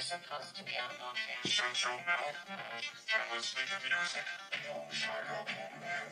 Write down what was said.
You're supposed to be unlocking. Shut your mouth. You're listening to music. You don't shut up.